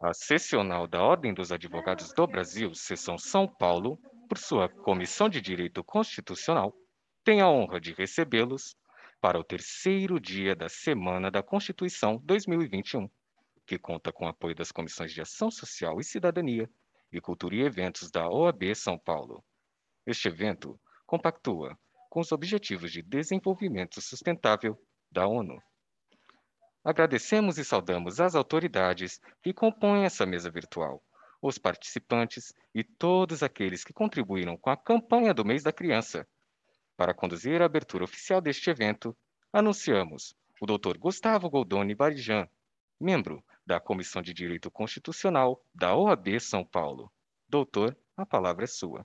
A Seccional da Ordem dos Advogados do Brasil, Seção São Paulo, por sua Comissão de Direito Constitucional, tem a honra de recebê-los para o terceiro dia da Semana da Constituição 2021, que conta com o apoio das Comissões de Ação Social e Cidadania e Cultura e Eventos da OAB São Paulo. Este evento compactua com os Objetivos de Desenvolvimento Sustentável da ONU. Agradecemos e saudamos as autoridades que compõem essa mesa virtual, os participantes e todos aqueles que contribuíram com a campanha do Mês da Criança. Para conduzir a abertura oficial deste evento, anunciamos o Dr. Gustavo Goldoni Barijan, membro da Comissão de Direito Constitucional da OAB São Paulo. Doutor, a palavra é sua.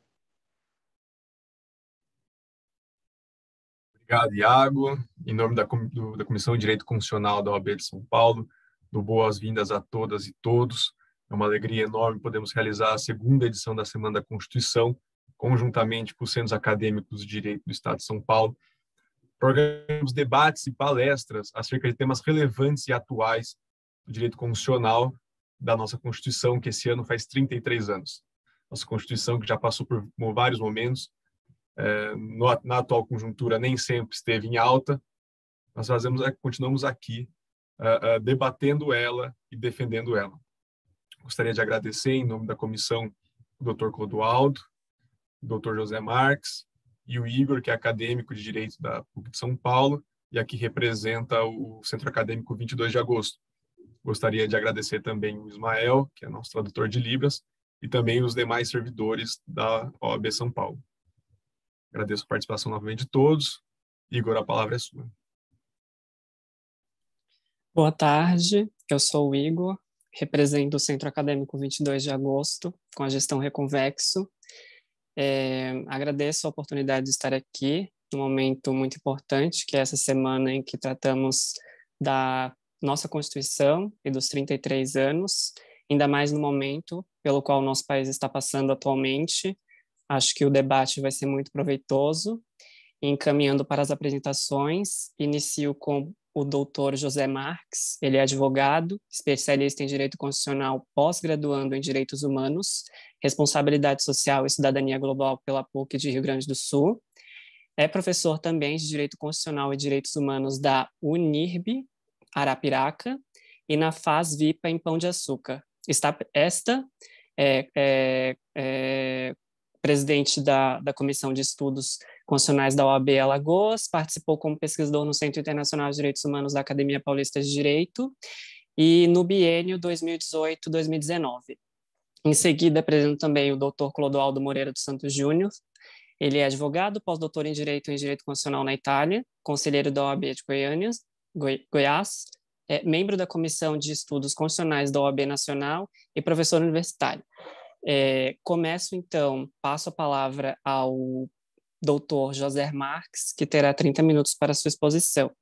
Obrigado, Iago. Em nome da Comissão de Direito Constitucional da OAB de São Paulo, dou boas-vindas a todas e todos. É uma alegria enorme podermos realizar a segunda edição da Semana da Constituição, conjuntamente com os Centros Acadêmicos de Direito do Estado de São Paulo, para organizarmos debates e palestras acerca de temas relevantes e atuais do direito constitucional da nossa Constituição, que esse ano faz 33 anos. Nossa Constituição que já passou por vários momentos, na atual conjuntura nem sempre esteve em alta, nós continuamos aqui debatendo ela e defendendo ela. Gostaria de agradecer, em nome da comissão, o Dr. Clodoaldo, o Dr. José Marques e o Igor, que é acadêmico de Direito da PUC de São Paulo e aqui representa o Centro Acadêmico 22 de Agosto. Gostaria de agradecer também o Ismael, que é nosso tradutor de Libras, e também os demais servidores da OAB São Paulo. Agradeço a participação novamente de todos. Igor, a palavra é sua. Boa tarde, eu sou o Igor, represento o Centro Acadêmico 22 de Agosto, com a gestão Reconvexo. Agradeço a oportunidade de estar aqui, num momento muito importante, que é essa semana em que tratamos da nossa Constituição e dos 33 anos, ainda mais no momento pelo qual o nosso país está passando atualmente. Acho que o debate vai ser muito proveitoso. Encaminhando para as apresentações, inicio com o doutor José Marques. Ele é advogado, especialista em Direito Constitucional, pós-graduando em Direitos Humanos, Responsabilidade Social e Cidadania Global pela PUC de Rio Grande do Sul. É professor também de Direito Constitucional e Direitos Humanos da UNIRB, Arapiraca, e na FAS-VIPA, em Pão de Açúcar. Presidente da Comissão de Estudos Constitucionais da OAB Alagoas, participou como pesquisador no Centro Internacional de Direitos Humanos da Academia Paulista de Direito e no biênio 2018-2019. Em seguida, apresento também o Dr. Clodoaldo Moreira dos Santos Júnior. Ele é advogado, pós-doutor em Direito Constitucional na Itália, conselheiro da OAB de Goiás, membro da Comissão de Estudos Constitucionais da OAB Nacional e professor universitário. Começo, então, passo a palavra ao doutor José Marques, que terá 30 minutos para sua exposição.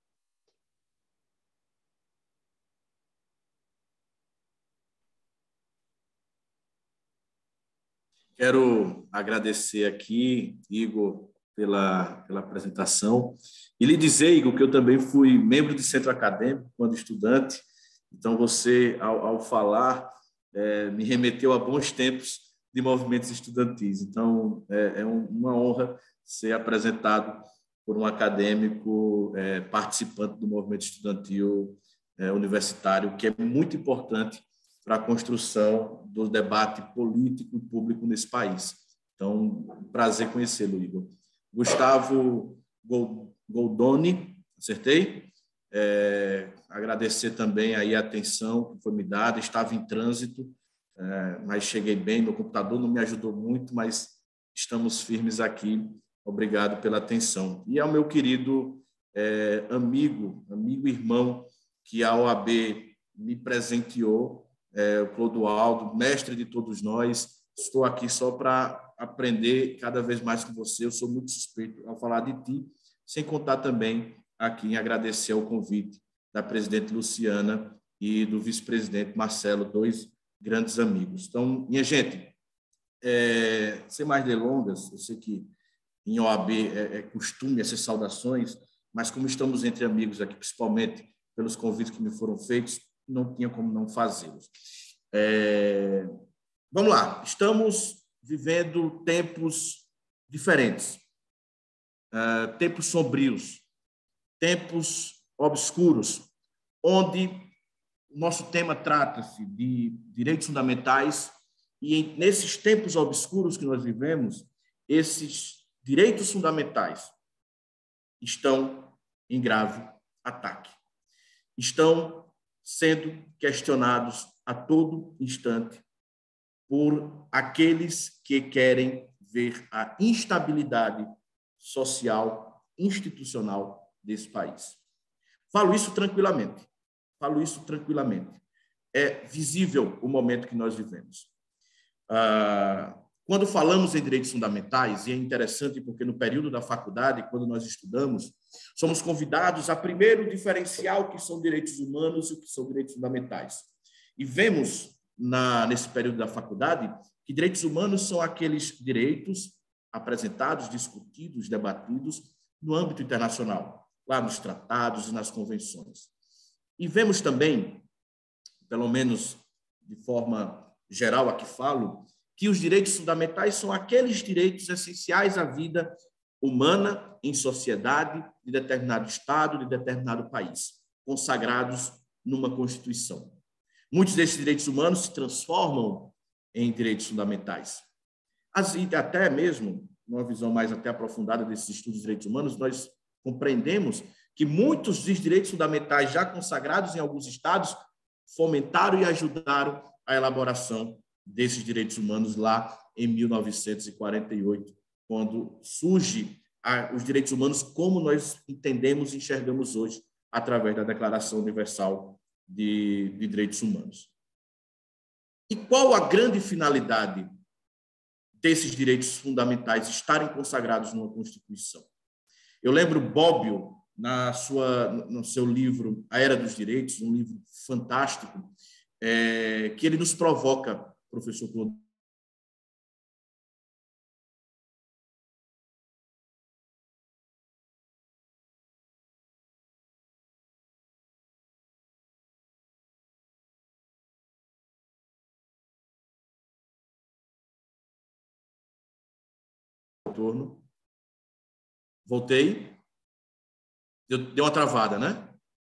Quero agradecer aqui, Igor, pela apresentação e lhe dizer, Igor, que eu também fui membro do Centro Acadêmico quando estudante, então você, ao falar, me remeteu a bons tempos de movimentos estudantis. Então, é uma honra ser apresentado por um acadêmico participante do movimento estudantil universitário, que é muito importante para a construção do debate político e público nesse país. Então, prazer conhecê-lo, Igor. Gustavo Goldoni, acertei? Agradecer também aí a atenção que foi me dada, estava em trânsito, mas cheguei bem, meu computador não me ajudou muito, mas estamos firmes aqui. Obrigado pela atenção. E ao meu querido amigo e irmão que a OAB me presenteou, o Clodoaldo, mestre de todos nós. Estou aqui só para aprender cada vez mais com você. Eu sou muito suspeito ao falar de ti, sem contar também aqui em agradecer o convite da presidente Luciana e do vice-presidente Marcelo, dois grandes amigos. Então, minha gente, sem mais delongas, eu sei que em OAB é costume essas saudações, mas como estamos entre amigos aqui, principalmente pelos convites que me foram feitos, não tinha como não fazê-los. Vamos lá, estamos vivendo tempos diferentes, tempos sombrios, tempos obscuros, onde o nosso tema trata-se de direitos fundamentais e nesses tempos obscuros que nós vivemos, esses direitos fundamentais estão em grave ataque. Estão sendo questionados a todo instante por aqueles que querem ver a instabilidade social, institucional desse país. Falo isso tranquilamente. É visível o momento que nós vivemos. Quando falamos em direitos fundamentais, e é interessante porque no período da faculdade, quando nós estudamos, somos convidados a primeiro diferenciar o que são direitos humanos e o que são direitos fundamentais. E vemos, nesse período da faculdade, que direitos humanos são aqueles direitos apresentados, discutidos, debatidos no âmbito internacional, lá nos tratados e nas convenções. E vemos também, pelo menos de forma geral aqui falo, que os direitos fundamentais são aqueles direitos essenciais à vida humana em sociedade de determinado Estado, de determinado país, consagrados numa Constituição. Muitos desses direitos humanos se transformam em direitos fundamentais. Até mesmo, numa visão mais até aprofundada desses estudos de direitos humanos, nós compreendemos que muitos dos direitos fundamentais já consagrados em alguns estados fomentaram e ajudaram a elaboração desses direitos humanos lá em 1948, quando surge os direitos humanos como nós entendemos e enxergamos hoje através da Declaração Universal de Direitos Humanos. E qual a grande finalidade desses direitos fundamentais estarem consagrados numa Constituição? Eu lembro Bobbio, no seu livro A Era dos Direitos, um livro fantástico, que ele nos provoca, professor Claude. Voltei. Deu uma travada, né?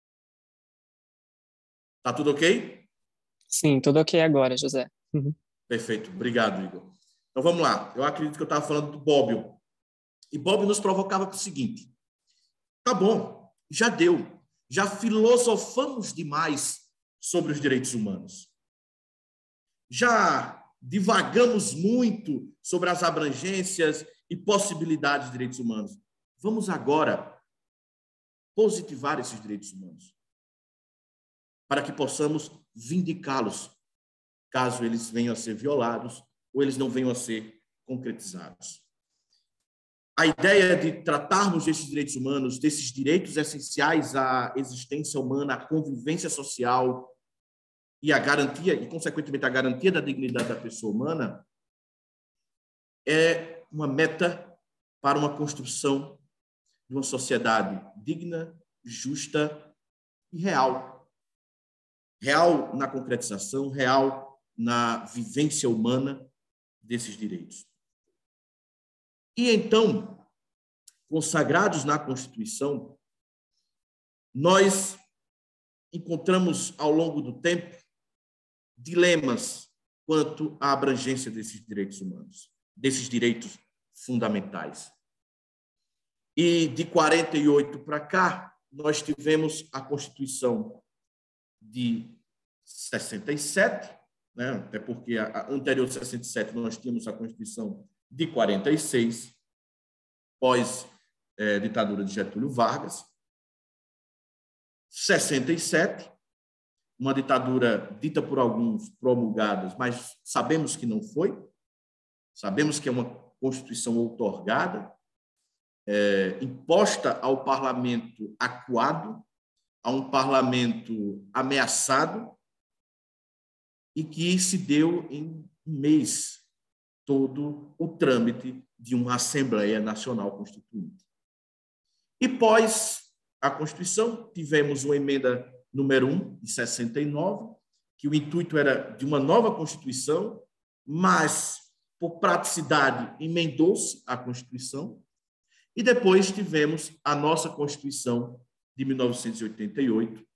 Tá tudo ok? Sim, tudo ok agora, José. Uhum. Perfeito, obrigado, Igor. Então vamos lá. Eu acredito que eu estava falando do Bobbio. E Bobbio nos provocava com o seguinte: tá bom, já deu. Já filosofamos demais sobre os direitos humanos. Já divagamos muito sobre as abrangências e possibilidades de direitos humanos. Vamos agora positivar esses direitos humanos, para que possamos vindicá-los, caso eles venham a ser violados ou eles não venham a ser concretizados. A ideia de tratarmos desses direitos humanos, desses direitos essenciais à existência humana, à convivência social e à garantia, e consequentemente à garantia da dignidade da pessoa humana, é uma meta para uma construção de uma sociedade digna, justa e real. Real na concretização, real na vivência humana desses direitos. E então, consagrados na Constituição, nós encontramos ao longo do tempo dilemas quanto à abrangência desses direitos humanos, desses direitos fundamentais. E de 48 para cá, nós tivemos a Constituição de 67, né? Até porque a anterior de 67 nós tínhamos a Constituição de 46, pós ditadura de Getúlio Vargas. 67, uma ditadura dita por alguns promulgada, mas sabemos que não foi. Sabemos que é uma Constituição outorgada, imposta ao parlamento acuado, a um parlamento ameaçado, e que se deu em um mês todo o trâmite de uma Assembleia Nacional Constituinte. E pós a Constituição, tivemos uma emenda número 1, de 69, que o intuito era de uma nova Constituição, mas, por praticidade, emendou-se a Constituição. E depois tivemos a nossa Constituição de 1988,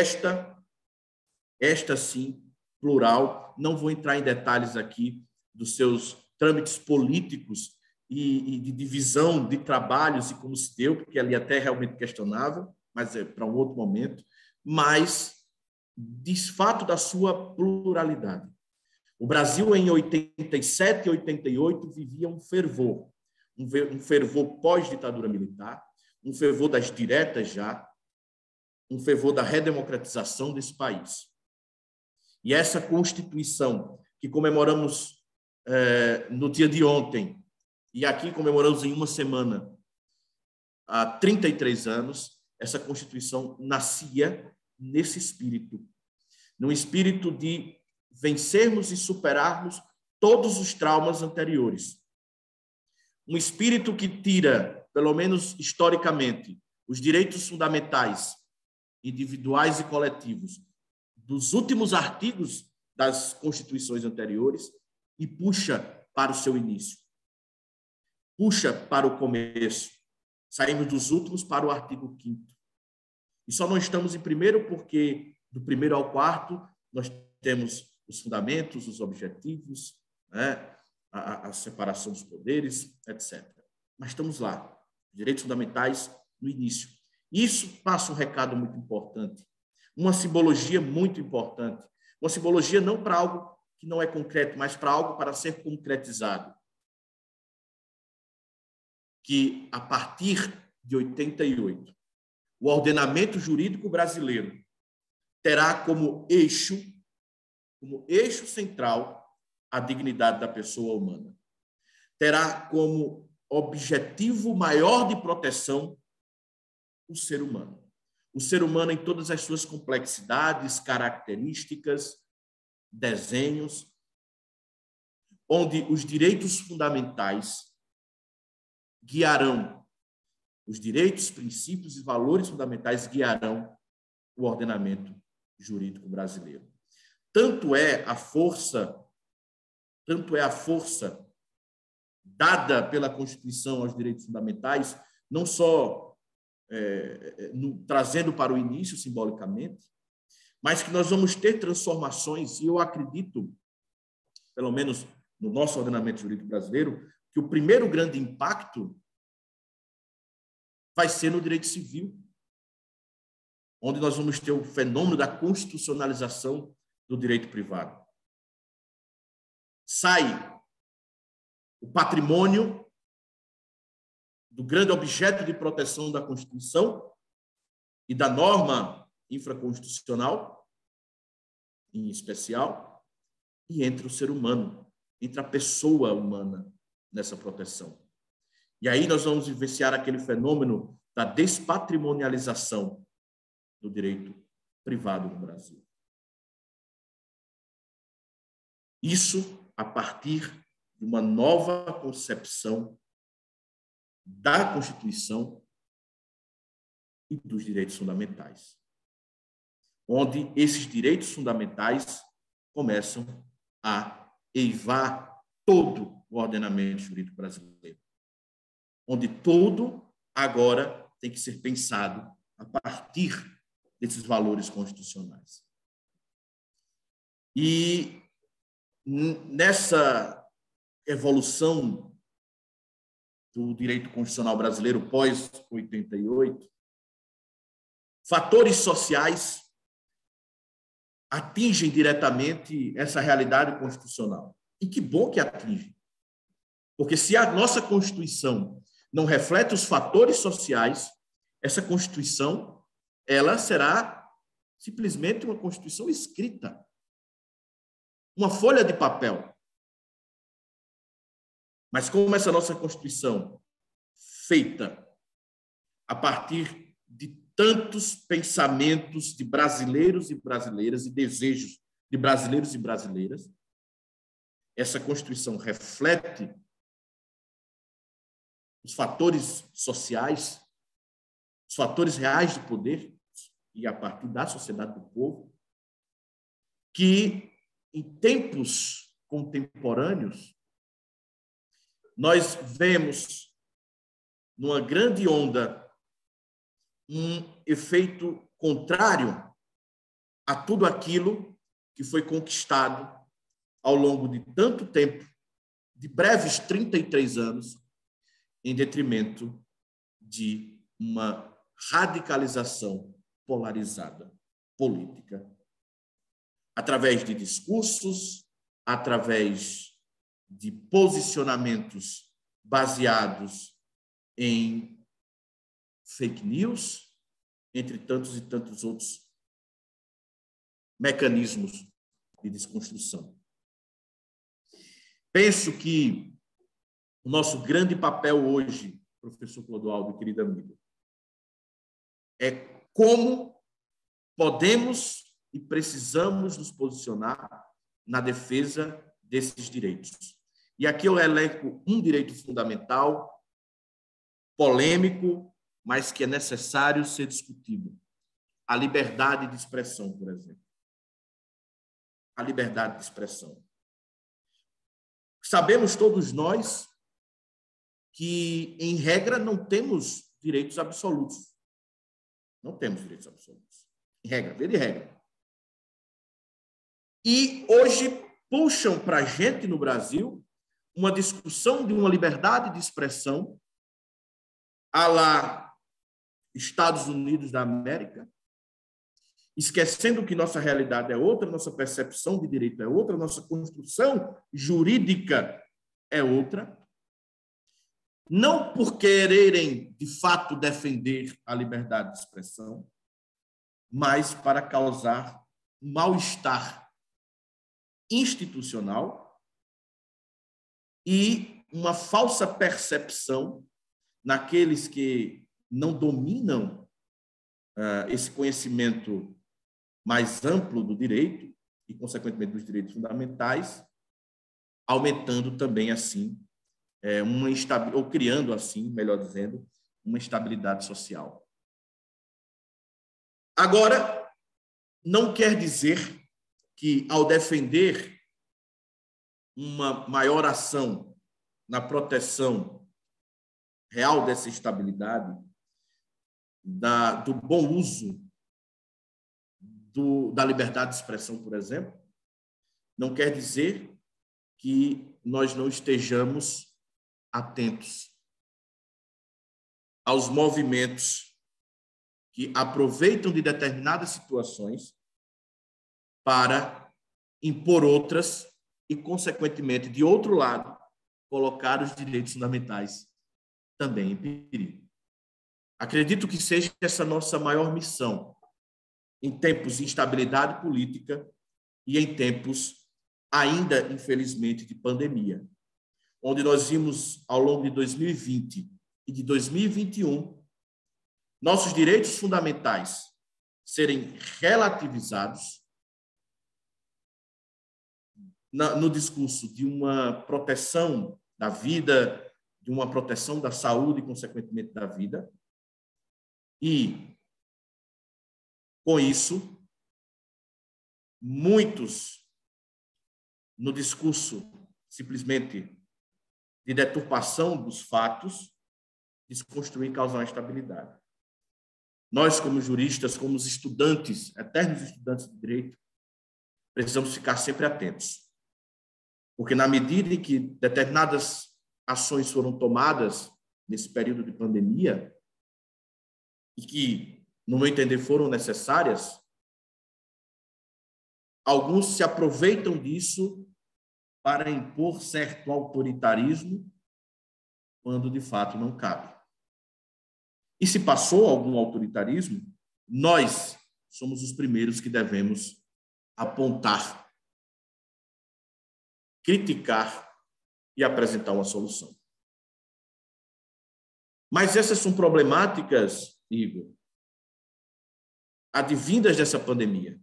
esta sim, plural. Não vou entrar em detalhes aqui dos seus trâmites políticos e de divisão de trabalhos e como se deu, porque ali até é realmente questionável, mas é para um outro momento, mas desfato da sua pluralidade. O Brasil, em 87 e 88, vivia um fervor pós-ditadura militar, um fervor das diretas já, um fervor da redemocratização desse país. E essa Constituição que comemoramos no dia de ontem, e aqui comemoramos em uma semana, há 33 anos, essa Constituição nascia nesse espírito, num espírito de vencermos e superarmos todos os traumas anteriores. Um espírito que tira, pelo menos historicamente, os direitos fundamentais, individuais e coletivos, dos últimos artigos das constituições anteriores e puxa para o seu início. Puxa para o começo. Saímos dos últimos para o artigo 5º. E só não estamos em primeiro porque, do primeiro ao quarto, nós temos os fundamentos, os objetivos, né? A separação dos poderes, etc. Mas estamos lá, direitos fundamentais no início. Isso passa um recado muito importante, uma simbologia muito importante, uma simbologia não para algo que não é concreto, mas para algo para ser concretizado. Que, a partir de 88, o ordenamento jurídico brasileiro terá como eixo central a dignidade da pessoa humana. Terá como objetivo maior de proteção o ser humano. O ser humano em todas as suas complexidades, características, desenhos, onde os direitos fundamentais guiarão, os direitos, princípios e valores fundamentais guiarão o ordenamento jurídico brasileiro. Tanto é a força dada pela Constituição aos direitos fundamentais, não só trazendo para o início simbolicamente, mas que nós vamos ter transformações, e eu acredito, pelo menos no nosso ordenamento jurídico brasileiro, que o primeiro grande impacto vai ser no direito civil, onde nós vamos ter o fenômeno da constitucionalização do direito privado. Sai o patrimônio do grande objeto de proteção da Constituição e da norma infraconstitucional, em especial, e entra o ser humano, entra a pessoa humana nessa proteção. E aí nós vamos vivenciar aquele fenômeno da despatrimonialização do direito privado no Brasil. Isso a partir de uma nova concepção da Constituição e dos direitos fundamentais, onde esses direitos fundamentais começam a eivar todo o ordenamento jurídico brasileiro, onde tudo agora tem que ser pensado a partir desses valores constitucionais. E nessa evolução do direito constitucional brasileiro pós-88, fatores sociais atingem diretamente essa realidade constitucional. E que bom que atingem. Porque se a nossa Constituição não reflete os fatores sociais, essa Constituição, ela será simplesmente uma Constituição escrita, uma folha de papel. Mas como essa nossa Constituição, feita a partir de tantos pensamentos de brasileiros e brasileiras e desejos de brasileiros e brasileiras, essa Constituição reflete os fatores sociais, os fatores reais de poder, e a partir da sociedade do povo, que, em tempos contemporâneos, nós vemos, numa grande onda, um efeito contrário a tudo aquilo que foi conquistado ao longo de tanto tempo, de breves 33 anos, em detrimento de uma radicalização polarizada política, através de discursos, através de posicionamentos baseados em fake news, entre tantos e tantos outros mecanismos de desconstrução. Penso que o nosso grande papel hoje, professor Clodoaldo e querido amigo, é como podemos e precisamos nos posicionar na defesa desses direitos. E aqui eu elenco um direito fundamental, polêmico, mas que é necessário ser discutido. A liberdade de expressão, por exemplo. A liberdade de expressão. Sabemos todos nós que, em regra, não temos direitos absolutos. Não temos direitos absolutos. Em regra, via de regra. E hoje puxam para a gente no Brasil uma discussão de uma liberdade de expressão à la Estados Unidos da América, esquecendo que nossa realidade é outra, nossa percepção de direito é outra, nossa construção jurídica é outra, não por quererem, de fato, defender a liberdade de expressão, mas para causar um mal-estar institucional e uma falsa percepção naqueles que não dominam esse conhecimento mais amplo do direito e, consequentemente, dos direitos fundamentais, aumentando também, assim, ou criando, assim, melhor dizendo, uma instabilidade social. Agora, não quer dizer que, ao defender uma maior ação na proteção real dessa estabilidade, do bom uso da liberdade de expressão, por exemplo, não quer dizer que nós não estejamos atentos aos movimentos que aproveitam de determinadas situações para impor outras e, consequentemente, de outro lado, colocar os direitos fundamentais também em perigo. Acredito que seja essa nossa maior missão em tempos de instabilidade política e em tempos ainda, infelizmente, de pandemia, onde nós vimos, ao longo de 2020 e de 2021, nossos direitos fundamentais serem relativizados no discurso de uma proteção da vida, de uma proteção da saúde e, consequentemente, da vida. E, com isso, muitos, no discurso simplesmente de deturpação dos fatos, desconstruir e causar instabilidade. Nós, como juristas, como estudantes, eternos estudantes de direito, precisamos ficar sempre atentos. Porque, na medida em que determinadas ações foram tomadas nesse período de pandemia, e que, no meu entender, foram necessárias, alguns se aproveitam disso para impor certo autoritarismo, quando, de fato, não cabe. E se passou algum autoritarismo, nós somos os primeiros que devemos apontar, criticar e apresentar uma solução. Mas essas são problemáticas, Igor, advindas dessa pandemia,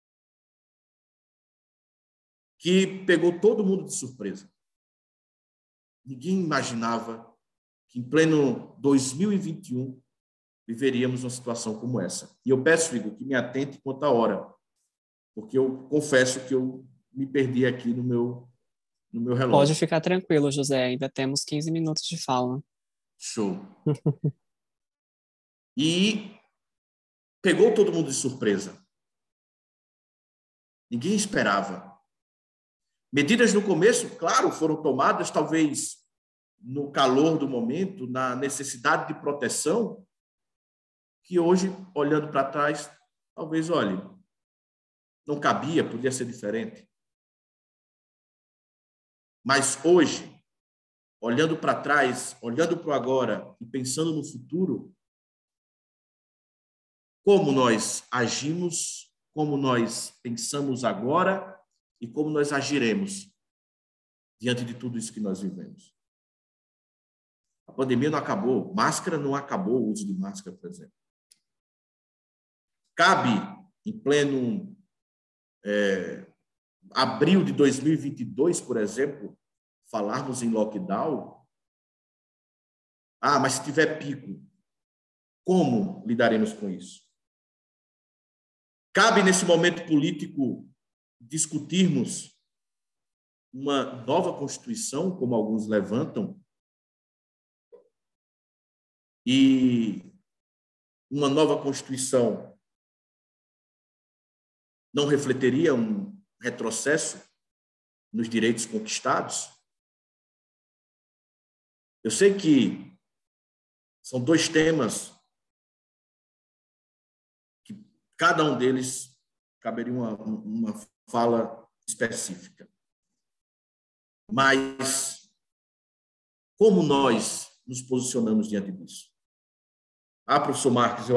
que pegou todo mundo de surpresa. Ninguém imaginava que, em pleno 2021, viveríamos uma situação como essa. E eu peço, Igor, que me atente quanto à hora, porque eu confesso que eu me perdi aqui no meu relógio. Pode ficar tranquilo, José, ainda temos 15 minutos de fala. Show. E pegou todo mundo de surpresa. Ninguém esperava. Medidas no começo, claro, foram tomadas, talvez no calor do momento, na necessidade de proteção, que hoje, olhando para trás, talvez, olhe, não cabia, podia ser diferente. Mas hoje, olhando para trás, olhando para o agora e pensando no futuro, como nós agimos, como nós pensamos agora e como nós agiremos diante de tudo isso que nós vivemos. A pandemia não acabou, máscara não acabou, o uso de máscara, por exemplo. Cabe, em pleno abril de 2022, por exemplo, falarmos em lockdown? Mas se tiver pico, como lidaremos com isso? Cabe, nesse momento político, discutirmos uma nova Constituição, como alguns levantam, e uma nova Constituição não refletiria um retrocesso nos direitos conquistados? Eu sei que são dois temas que cada um deles caberia uma fala específica. Mas como nós nos posicionamos diante disso? Professor Marques,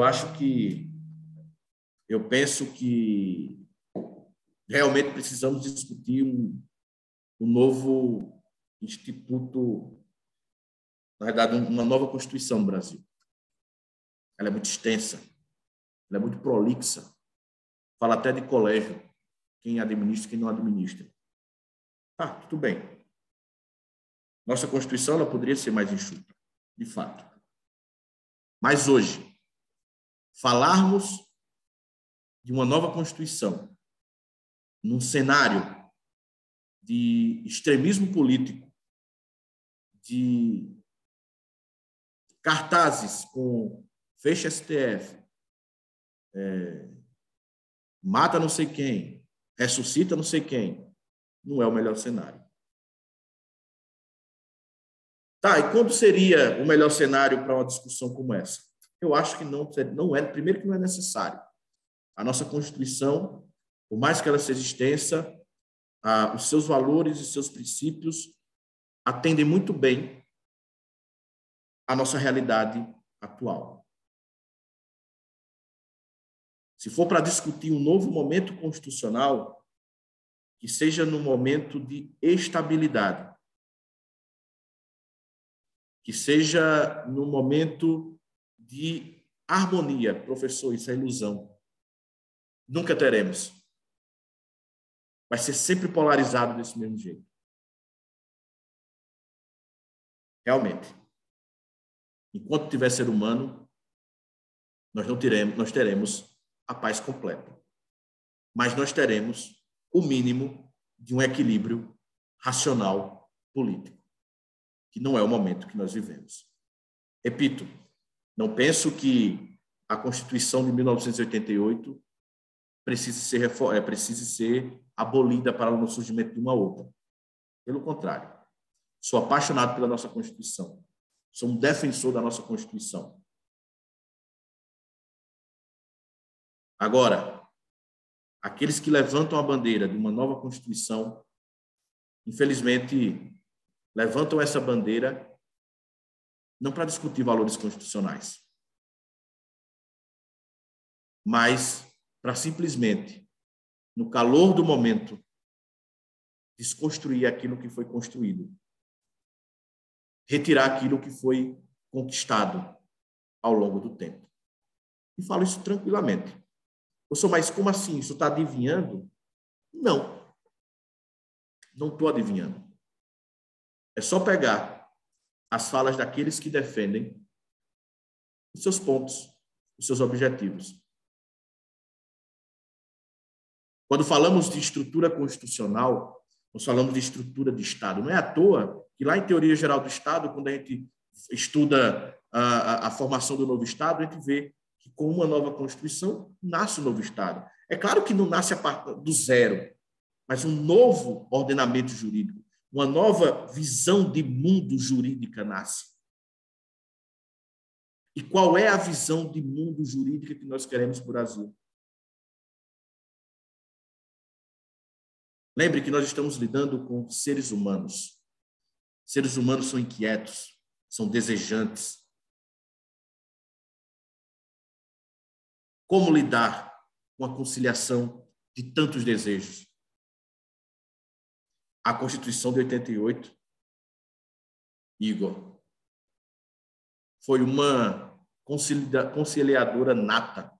eu penso que realmente precisamos discutir um novo instituto, na verdade, uma nova Constituição no Brasil. Ela é muito extensa, ela é muito prolixa, fala até de colégio, quem administra e quem não administra. Tudo bem. Nossa Constituição ela poderia ser mais enxuta, de fato. Mas hoje, falarmos de uma nova Constituição num cenário de extremismo político, de cartazes com fecha STF, mata não sei quem, ressuscita não sei quem, não é o melhor cenário. E quando seria o melhor cenário para uma discussão como essa? Eu acho que não é, primeiro que não é necessário. A nossa Constituição, por mais que ela seja extensa, os seus valores e seus princípios atendem muito bem à nossa realidade atual. Se for para discutir um novo momento constitucional, que seja num momento de estabilidade, que seja num momento de harmonia. Professor, isso é ilusão. Nunca teremos. Vai ser sempre polarizado desse mesmo jeito. Realmente. Enquanto tiver ser humano, nós teremos a paz completa. Mas nós teremos o mínimo de um equilíbrio racional político, que não é o momento que nós vivemos. Repito, não penso que a Constituição de 1988 precise ser abolida para o surgimento de uma outra. Pelo contrário, sou apaixonado pela nossa Constituição. Sou um defensor da nossa Constituição. Agora, aqueles que levantam a bandeira de uma nova Constituição, infelizmente, levantam essa bandeira não para discutir valores constitucionais, mas para simplesmente, no calor do momento, desconstruir aquilo que foi construído, retirar aquilo que foi conquistado ao longo do tempo. E falo isso tranquilamente. Professor, mas como assim? Isso está adivinhando? Não estou adivinhando. É só pegar as falas daqueles que defendem os seus pontos, os seus objetivos. Quando falamos de estrutura constitucional, nós falamos de estrutura de Estado. Não é à toa que lá em Teoria Geral do Estado, quando a gente estuda a formação do novo Estado, a gente vê que com uma nova Constituição nasce o novo Estado. É claro que não nasce a partir do zero, mas um novo ordenamento jurídico, uma nova visão de mundo jurídica nasce. E qual é a visão de mundo jurídica que nós queremos para o Brasil? Lembre que nós estamos lidando com seres humanos. Seres humanos são inquietos, são desejantes. Como lidar com a conciliação de tantos desejos? A Constituição de 88, Igor, foi uma conciliadora nata.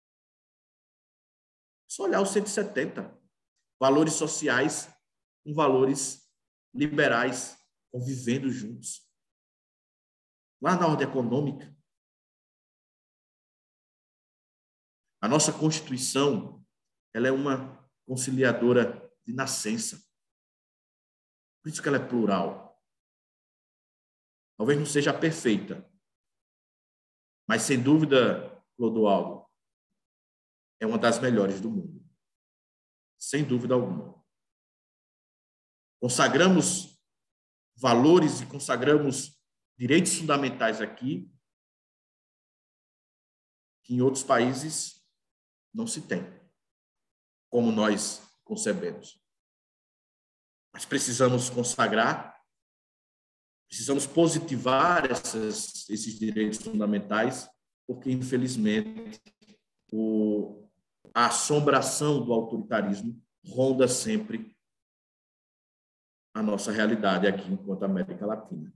Só olhar os 170. Valores sociais com valores liberais convivendo juntos. Lá na ordem econômica, a nossa Constituição, ela é uma conciliadora de nascença. Por isso que ela é plural. Talvez não seja perfeita, mas, sem dúvida, Clodoaldo, é uma das melhores do mundo. Sem dúvida alguma. Consagramos valores e consagramos direitos fundamentais aqui que em outros países não se tem, como nós concebemos. Mas precisamos consagrar, precisamos positivar esses direitos fundamentais, porque, infelizmente, a assombração do autoritarismo ronda sempre a nossa realidade aqui enquanto América Latina.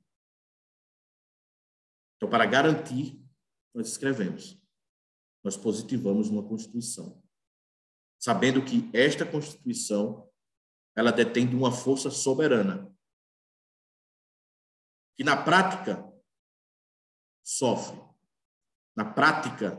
Então, para garantir, nós escrevemos, nós positivamos uma Constituição, sabendo que esta Constituição ela detém de uma força soberana, que na prática sofre. Na prática,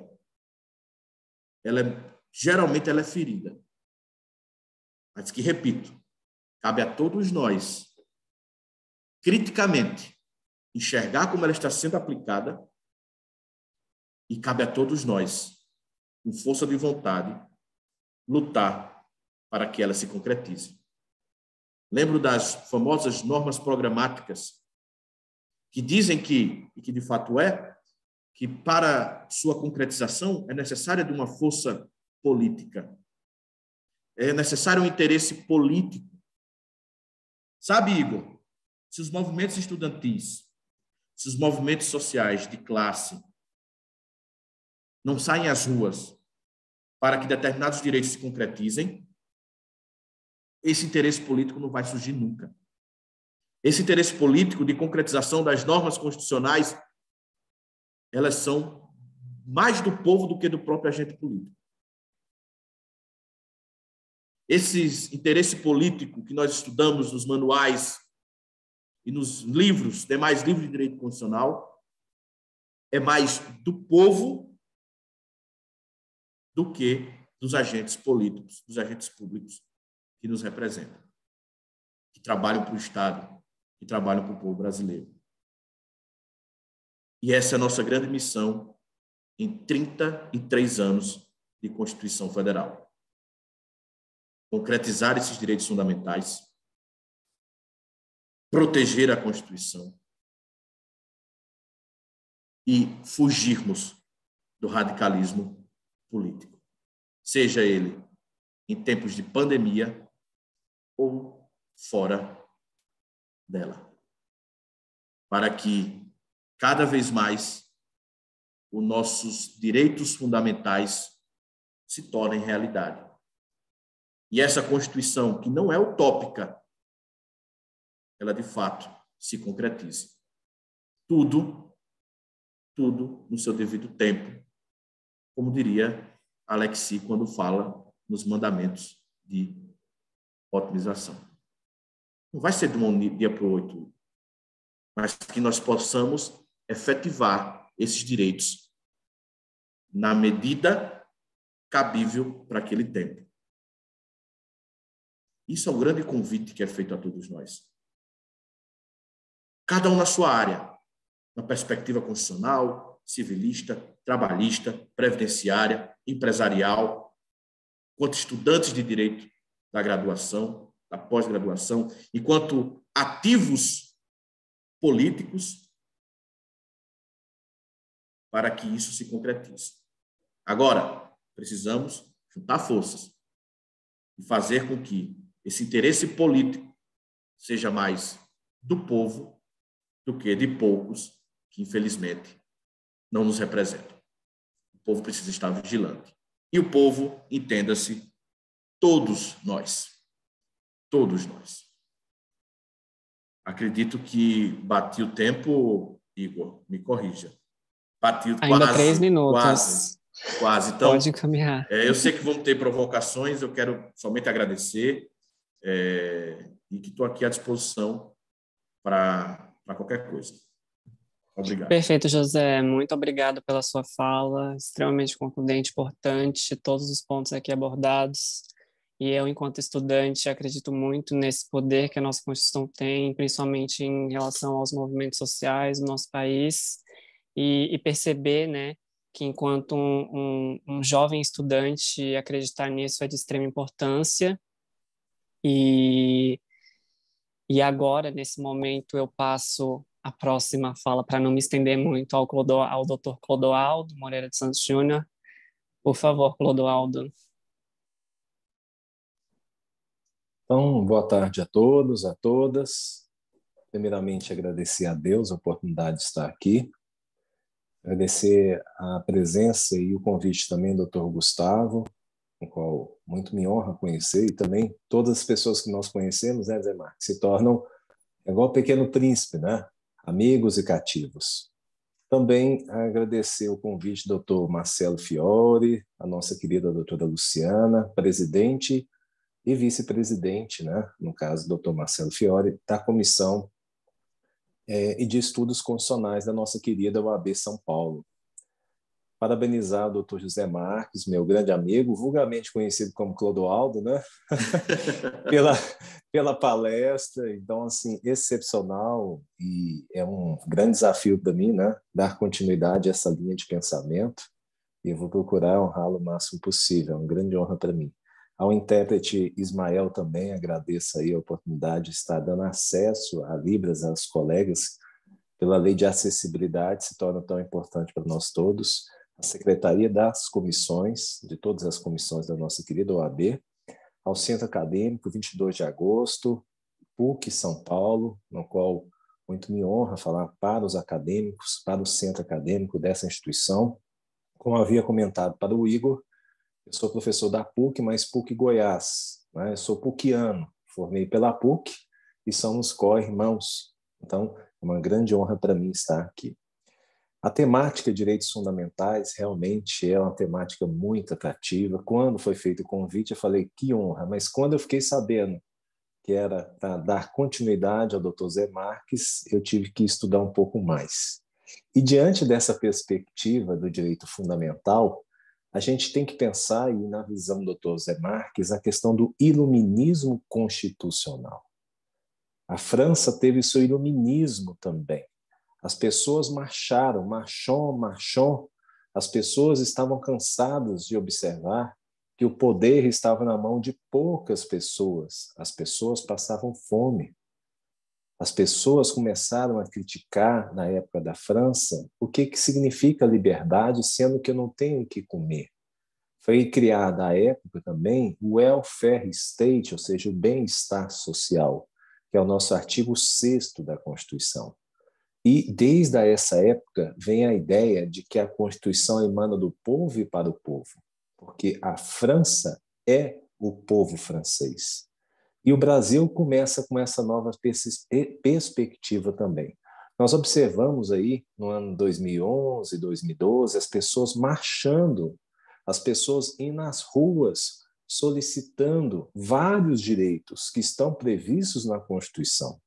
geralmente ela é ferida. Mas que, repito, cabe a todos nós, criticamente, enxergar como ela está sendo aplicada e cabe a todos nós, com força de vontade, lutar para que ela se concretize. Lembro das famosas normas programáticas que dizem que, e que de fato que para sua concretização é necessária de uma força política. É necessário um interesse político. Sabe, Igor, se os movimentos estudantis, se os movimentos sociais de classe não saem às ruas para que determinados direitos se concretizem, esse interesse político não vai surgir nunca. Esse interesse político de concretização das normas constitucionais, elas são mais do povo do que do próprio agente político. Esse interesse político que nós estudamos nos manuais e nos livros, demais livros de direito constitucional, é mais do povo do que dos agentes políticos, dos agentes públicos que nos representam, que trabalham para o Estado, que trabalham para o povo brasileiro. E essa é a nossa grande missão em 33 anos de Constituição Federal. Concretizar esses direitos fundamentais, proteger a Constituição e fugirmos do radicalismo político, seja ele em tempos de pandemia ou fora dela, para que cada vez mais os nossos direitos fundamentais se tornem realidade. E essa Constituição, que não é utópica, ela de fato se concretize. Tudo no seu devido tempo, como diria Alexis quando fala nos mandamentos de otimização. Não vai ser de um dia para o outro, mas que nós possamos efetivar esses direitos na medida cabível para aquele tempo. Isso é o grande convite que é feito a todos nós. Cada um na sua área, na perspectiva constitucional, civilista, trabalhista, previdenciária, empresarial, enquanto estudantes de direito da graduação, da pós-graduação, enquanto ativos políticos, para que isso se concretize. Agora, precisamos juntar forças e fazer com que esse interesse político seja mais do povo do que de poucos que, infelizmente, não nos representam. O povo precisa estar vigilante. E o povo, entenda-se, todos nós. Todos nós. Acredito que bati o tempo, Igor, me corrija. Bati Ainda quase, 3 minutos. Quase. Então, pode caminhar. Eu sei que vão ter provocações, eu quero somente agradecer e que estou aqui à disposição para qualquer coisa. Obrigado. Perfeito, José. Muito obrigado pela sua fala, extremamente concludente, importante, todos os pontos aqui abordados. E eu, enquanto estudante, acredito muito nesse poder que a nossa Constituição tem, principalmente em relação aos movimentos sociais do nosso país, e perceber, né, que enquanto um jovem estudante, acreditar nisso é de extrema importância. E agora, nesse momento, eu passo a próxima fala, para não me estender muito, ao Dr. Clodoaldo Moreira de Santos Júnior. Por favor, Clodoaldo. Então, boa tarde a todos, a todas. Primeiramente, agradecer a Deus a oportunidade de estar aqui. Agradecer a presença e o convite também do Dr. Gustavo, o qual muito me honra conhecer, e também todas as pessoas que nós conhecemos, né, Zé Marques, se tornam igual o Pequeno Príncipe, né? Amigos e cativos. Também agradecer o convite do Dr. Marcelo Fiore, a nossa querida doutora Luciana, presidente e vice-presidente, né? No caso, Dr. Marcelo Fiore, da Comissão e de Estudos Constitucionais da nossa querida UAB São Paulo. Parabenizar o Dr. José Marques, meu grande amigo, vulgarmente conhecido como Clodoaldo, né? pela palestra. Então, assim, excepcional, e é um grande desafio para mim, né? Dar continuidade a essa linha de pensamento, e eu vou procurar honrá-lo o máximo possível. É uma grande honra para mim. Ao intérprete Ismael também agradeço aí a oportunidade de estar dando acesso a Libras aos colegas. Pela lei de acessibilidade se torna tão importante para nós todos. A Secretaria das Comissões, de todas as comissões da nossa querida OAB, ao Centro Acadêmico, 22 de agosto, PUC São Paulo, no qual muito me honra falar para os acadêmicos, para o centro acadêmico dessa instituição. Como havia comentado para o Igor, eu sou professor da PUC, mas PUC Goiás, né? Eu sou PUCiano, formei pela PUC e somos co-irmãos. Então, é uma grande honra para mim estar aqui. A temática de direitos fundamentais realmente é uma temática muito atrativa. Quando foi feito o convite, eu falei, que honra. Mas quando eu fiquei sabendo que era para dar continuidade ao Dr. Zé Marques, eu tive que estudar um pouco mais. E diante dessa perspectiva do direito fundamental, a gente tem que pensar, e na visão do Dr. Zé Marques, a questão do iluminismo constitucional. A França teve seu iluminismo também. As pessoas marcharam, marchou. As pessoas estavam cansadas de observar que o poder estava na mão de poucas pessoas. As pessoas passavam fome. As pessoas começaram a criticar, na época da França, o que significa liberdade, sendo que eu não tenho o que comer. Foi criada, à época também, o welfare state, ou seja, o bem-estar social, que é o nosso artigo 6º da Constituição. E, desde essa época, vem a ideia de que a Constituição emana do povo e para o povo, porque a França é o povo francês. E o Brasil começa com essa nova perspectiva também. Nós observamos aí, no ano 2011, 2012, as pessoas marchando, as pessoas indo nas ruas solicitando vários direitos que estão previstos na Constituição.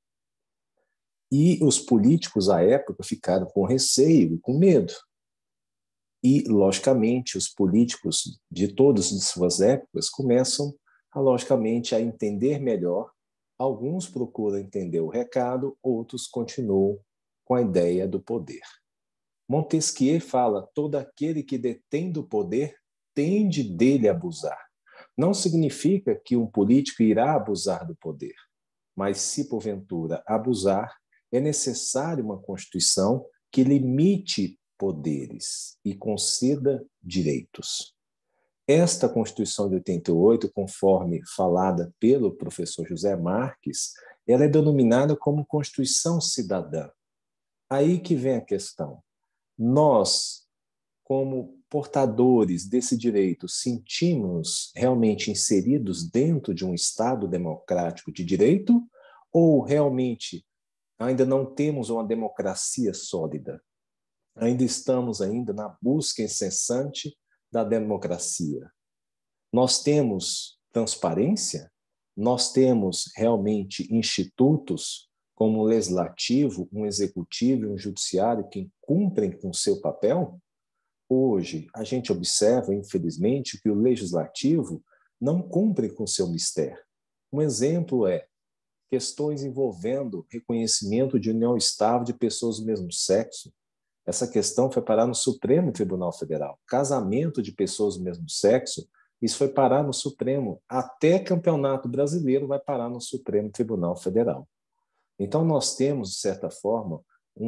E os políticos, à época, ficaram com receio e com medo. E, logicamente, os políticos de todas as suas épocas começam logicamente, a entender melhor. Alguns procuram entender o recado, outros continuam com a ideia do poder. Montesquieu fala: todo aquele que detém do poder tende dele a abusar. Não significa que um político irá abusar do poder, mas se porventura abusar, é necessário uma Constituição que limite poderes e conceda direitos. Esta Constituição de 88, conforme falada pelo professor José Marques, ela é denominada como Constituição Cidadã. Aí que vem a questão. Nós, como portadores desse direito, sentimos realmente inseridos dentro de um Estado democrático de direito ou realmente ainda não temos uma democracia sólida? Ainda estamos na busca incessante da democracia. Nós temos transparência? Nós temos realmente institutos como o legislativo, um executivo e um judiciário que cumprem com o seu papel? Hoje, a gente observa, infelizmente, que o legislativo não cumpre com o seu mistério. Um exemplo é questões envolvendo reconhecimento de união estável de pessoas do mesmo sexo. Essa questão foi parar no Supremo Tribunal Federal. Casamento de pessoas do mesmo sexo, isso foi parar no Supremo. Até Campeonato Brasileiro vai parar no Supremo Tribunal Federal. Então, nós temos, de certa forma,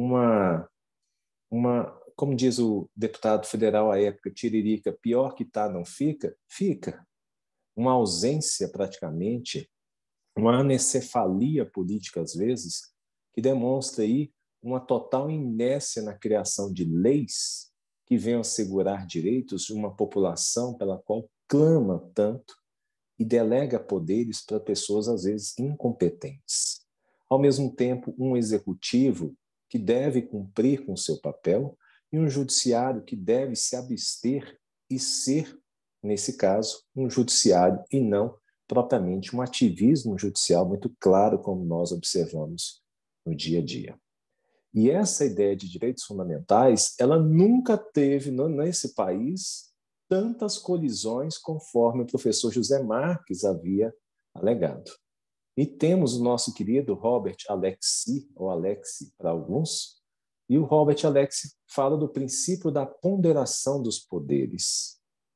como diz o deputado federal à época, Tiririca, pior que tá, não fica? Fica. Uma ausência, praticamente, uma anencefalia política, às vezes, que demonstra aí uma total inércia na criação de leis que venham assegurar direitos de uma população pela qual clama tanto e delega poderes para pessoas, às vezes, incompetentes. Ao mesmo tempo, um executivo que deve cumprir com o seu papel e um judiciário que deve se abster e ser, nesse caso, um judiciário e não propriamente um ativismo judicial muito claro, como nós observamos no dia a dia. E essa ideia de direitos fundamentais, ela nunca teve, nesse país, tantas colisões conforme o professor José Marques havia alegado. E temos o nosso querido Robert Alexy, ou Alexy para alguns, e o Robert Alexy fala do princípio da ponderação dos poderes.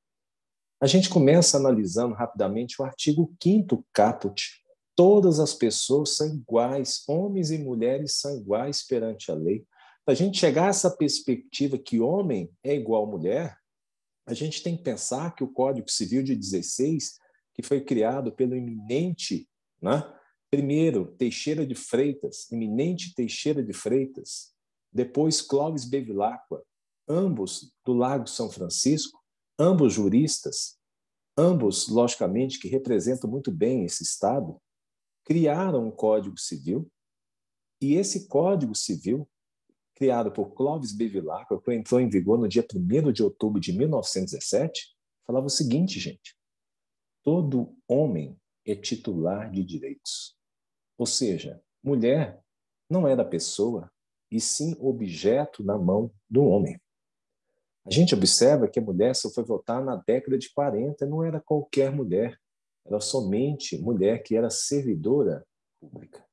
A gente começa analisando rapidamente o artigo 5º caput. Todas as pessoas são iguais, homens e mulheres são iguais perante a lei. Para a gente chegar a essa perspectiva que homem é igual a mulher, a gente tem que pensar que o Código Civil de 16, que foi criado pelo eminente, primeiro Teixeira de Freitas, eminente Teixeira de Freitas, depois Clóvis Bevilacqua, ambos do Lago São Francisco, ambos juristas, ambos, logicamente, que representam muito bem esse Estado, criaram um Código Civil, e esse Código Civil, criado por Clóvis Bevilacqua, que entrou em vigor no dia 1º de outubro de 1917, falava o seguinte, gente: todo homem é titular de direitos. Ou seja, mulher não é da pessoa, e sim objeto na mão do homem. A gente observa que a mulher só foi votar na década de 40, não era qualquer mulher, era somente mulher que era servidora pública.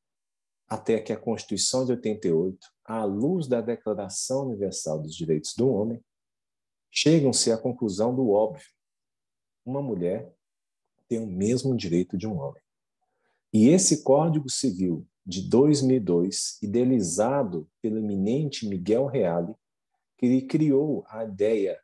Até que a Constituição de 88, à luz da Declaração Universal dos Direitos do Homem, chegam-se à conclusão do óbvio: uma mulher tem o mesmo direito de um homem. E esse Código Civil de 2002, idealizado pelo eminente Miguel Reale, que ele criou a ideia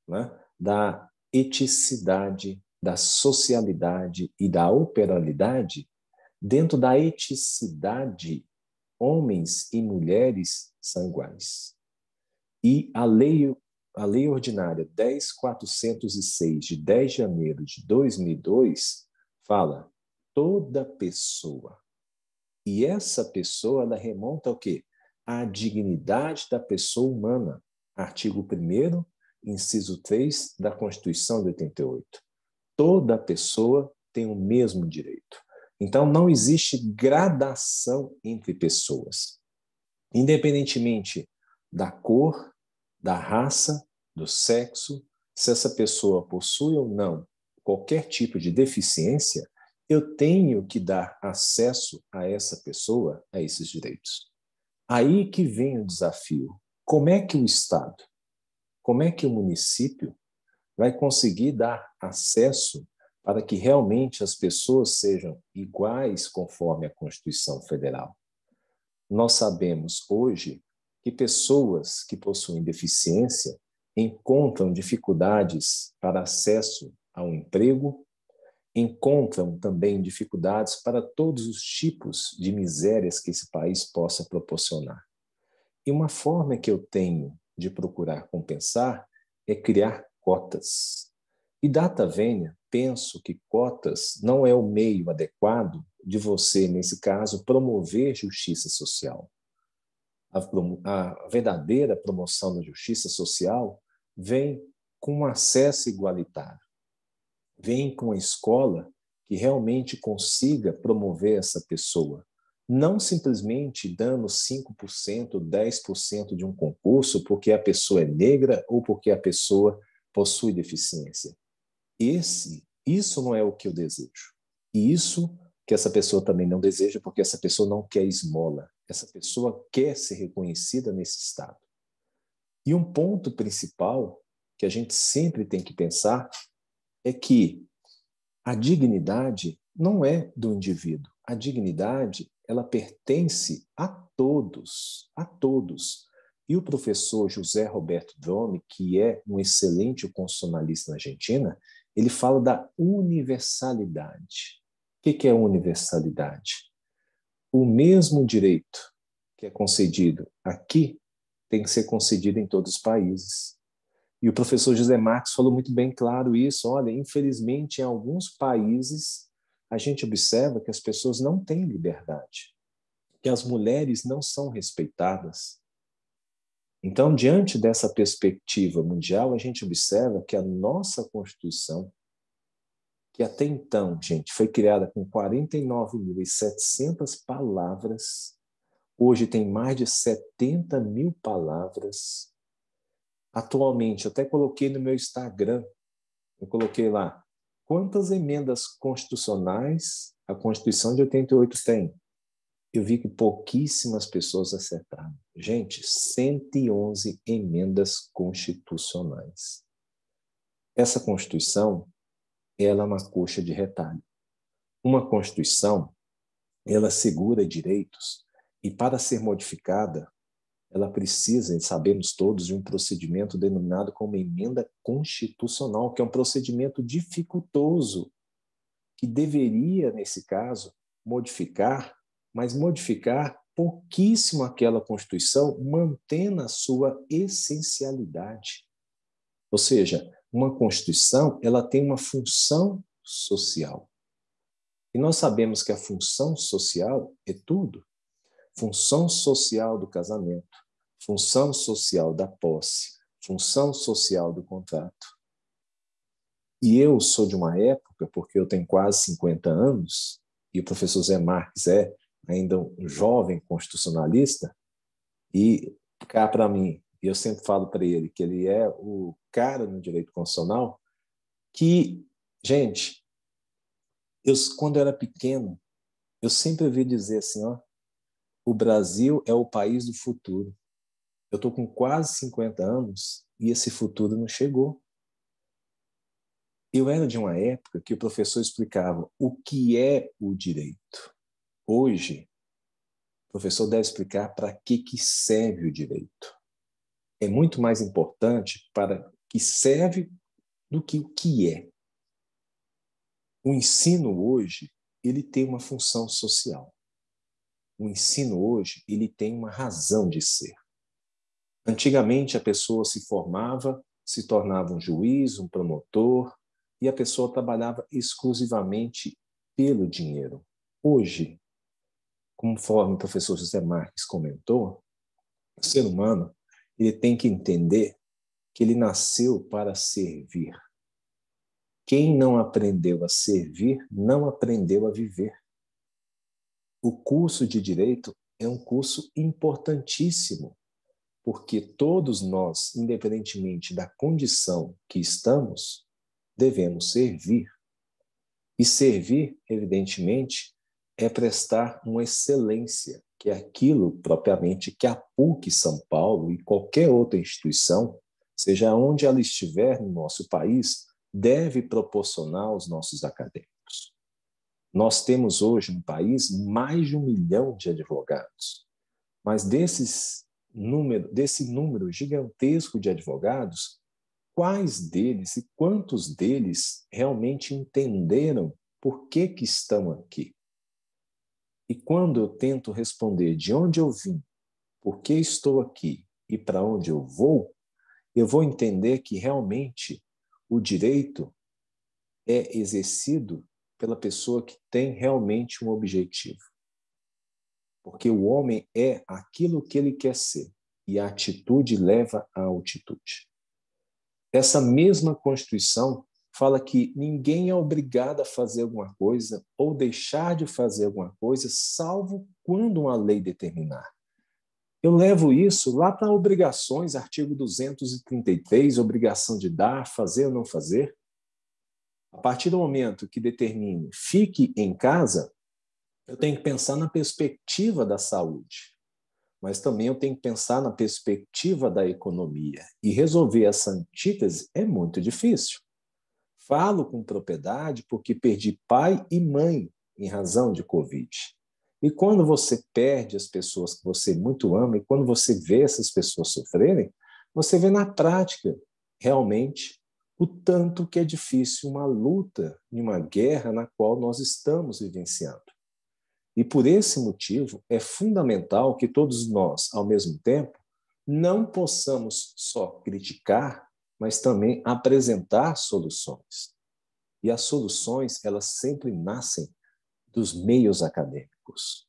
da eticidade, da socialidade e da operalidade. Dentro da eticidade, homens e mulheres são iguais. E a lei ordinária 10.406, de 10 de janeiro de 2002, fala toda pessoa. E essa pessoa, ela remonta ao quê? À dignidade da pessoa humana. Artigo 1º, inciso 3 da Constituição de 88. Toda pessoa tem o mesmo direito. Então, não existe gradação entre pessoas. Independentemente da cor, da raça, do sexo, se essa pessoa possui ou não qualquer tipo de deficiência, eu tenho que dar acesso a essa pessoa a esses direitos. Aí que vem o desafio. Como é que o Estado, como é que o município vai conseguir dar acesso para que realmente as pessoas sejam iguais conforme a Constituição Federal? Nós sabemos hoje que pessoas que possuem deficiência encontram dificuldades para acesso ao emprego, encontram também dificuldades para todos os tipos de misérias que esse país possa proporcionar. E uma forma que eu tenho de procurar compensar é criar cotas. E data vênia, penso que cotas não é o meio adequado de você, nesse caso, promover justiça social. A verdadeira promoção da justiça social vem com um acesso igualitário, vem com a escola que realmente consiga promover essa pessoa, não simplesmente dando 5%, 10% de um concurso porque a pessoa é negra ou porque a pessoa possui deficiência. Isso não é o que eu desejo. E isso que essa pessoa também não deseja, porque essa pessoa não quer esmola. Essa pessoa quer ser reconhecida nesse Estado. E um ponto principal que a gente sempre tem que pensar é que a dignidade não é do indivíduo. A dignidade, ela pertence a todos, a todos. E o professor José Roberto Drome, que é um excelente constitucionalista na Argentina, ele fala da universalidade. O que é universalidade? O mesmo direito que é concedido aqui tem que ser concedido em todos os países. E o professor José Marques falou muito bem claro isso. Olha, infelizmente, em alguns países, a gente observa que as pessoas não têm liberdade, que as mulheres não são respeitadas. Então, diante dessa perspectiva mundial, a gente observa que a nossa Constituição, que até então, gente, foi criada com 49.700 palavras, hoje tem mais de 70.000 palavras. Atualmente, eu até coloquei no meu Instagram, eu coloquei lá, quantas emendas constitucionais a Constituição de 88 tem? Eu vi que pouquíssimas pessoas acertaram. Gente, 111 emendas constitucionais. Essa Constituição, ela é uma coxa de retalho. Uma Constituição, ela assegura direitos e, para ser modificada, ela precisa, e sabemos todos, de um procedimento denominado como emenda constitucional, que é um procedimento dificultoso, que deveria, nesse caso, modificar, mas modificar pouquíssimo aquela Constituição, mantendo a sua essencialidade. Ou seja, uma Constituição, ela tem uma função social. E nós sabemos que a função social é tudo. Função social do casamento, função social da posse, função social do contrato. E eu sou de uma época, porque eu tenho quase 50 anos, e o professor Zé Marques é ainda um jovem constitucionalista, e cá para mim, e eu sempre falo para ele que ele é o cara no direito constitucional, que, gente, quando eu era pequeno, eu sempre ouvi dizer assim, ó, o Brasil é o país do futuro. Eu estou com quase 50 anos e esse futuro não chegou. Eu era de uma época que o professor explicava o que é o direito. Hoje, o professor deve explicar para que serve o direito. É muito mais importante para que serve do que o que é. O ensino hoje, ele tem uma função social. O ensino hoje, ele tem uma razão de ser. Antigamente, a pessoa se formava, se tornava um juiz, um promotor, e a pessoa trabalhava exclusivamente pelo dinheiro. Hoje, conforme o professor José Marques comentou, o ser humano ele tem que entender que ele nasceu para servir. Quem não aprendeu a servir, não aprendeu a viver. O curso de Direito é um curso importantíssimo, porque todos nós, independentemente da condição que estamos, devemos servir. E servir, evidentemente, é prestar uma excelência, que é aquilo propriamente que a PUC São Paulo e qualquer outra instituição, seja onde ela estiver no nosso país, deve proporcionar aos nossos acadêmicos. Nós temos hoje no país mais de 1 milhão de advogados, mas desse número gigantesco de advogados, quais deles e quantos deles realmente entenderam por que estão aqui? E quando eu tento responder de onde eu vim, por que estou aqui e para onde eu vou entender que realmente o direito é exercido pela pessoa que tem realmente um objetivo. Porque o homem é aquilo que ele quer ser, e a atitude leva à altitude. Essa mesma Constituição fala que ninguém é obrigado a fazer alguma coisa ou deixar de fazer alguma coisa, salvo quando uma lei determinar. Eu levo isso lá para obrigações, artigo 233, obrigação de dar, fazer ou não fazer. A partir do momento que determine fique em casa, eu tenho que pensar na perspectiva da saúde, mas também eu tenho que pensar na perspectiva da economia. E resolver essa antítese é muito difícil. Falo com propriedade porque perdi pai e mãe em razão de Covid. E quando você perde as pessoas que você muito ama, e quando você vê essas pessoas sofrerem, você vê na prática, realmente, o tanto que é difícil uma luta e uma guerra na qual nós estamos vivenciando. E por esse motivo, é fundamental que todos nós, ao mesmo tempo, não possamos só criticar, mas também apresentar soluções. E as soluções, elas sempre nascem dos meios acadêmicos,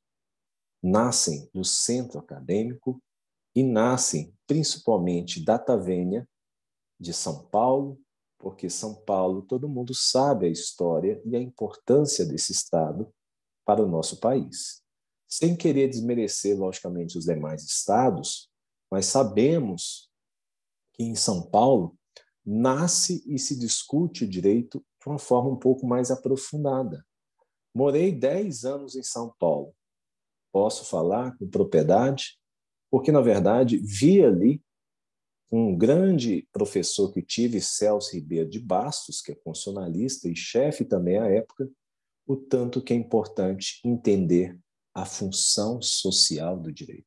nascem do centro acadêmico e nascem principalmente da Tavênia de São Paulo, porque São Paulo, todo mundo sabe a história e a importância desse estado para o nosso país. Sem querer desmerecer, logicamente, os demais estados, mas sabemos que em São Paulo nasce e se discute o direito de uma forma um pouco mais aprofundada. Morei 10 anos em São Paulo. Posso falar com propriedade, porque, na verdade, vi ali um grande professor que tive, Celso Ribeiro de Bastos, que é constitucionalista e chefe também à época, o tanto que é importante entender a função social do direito.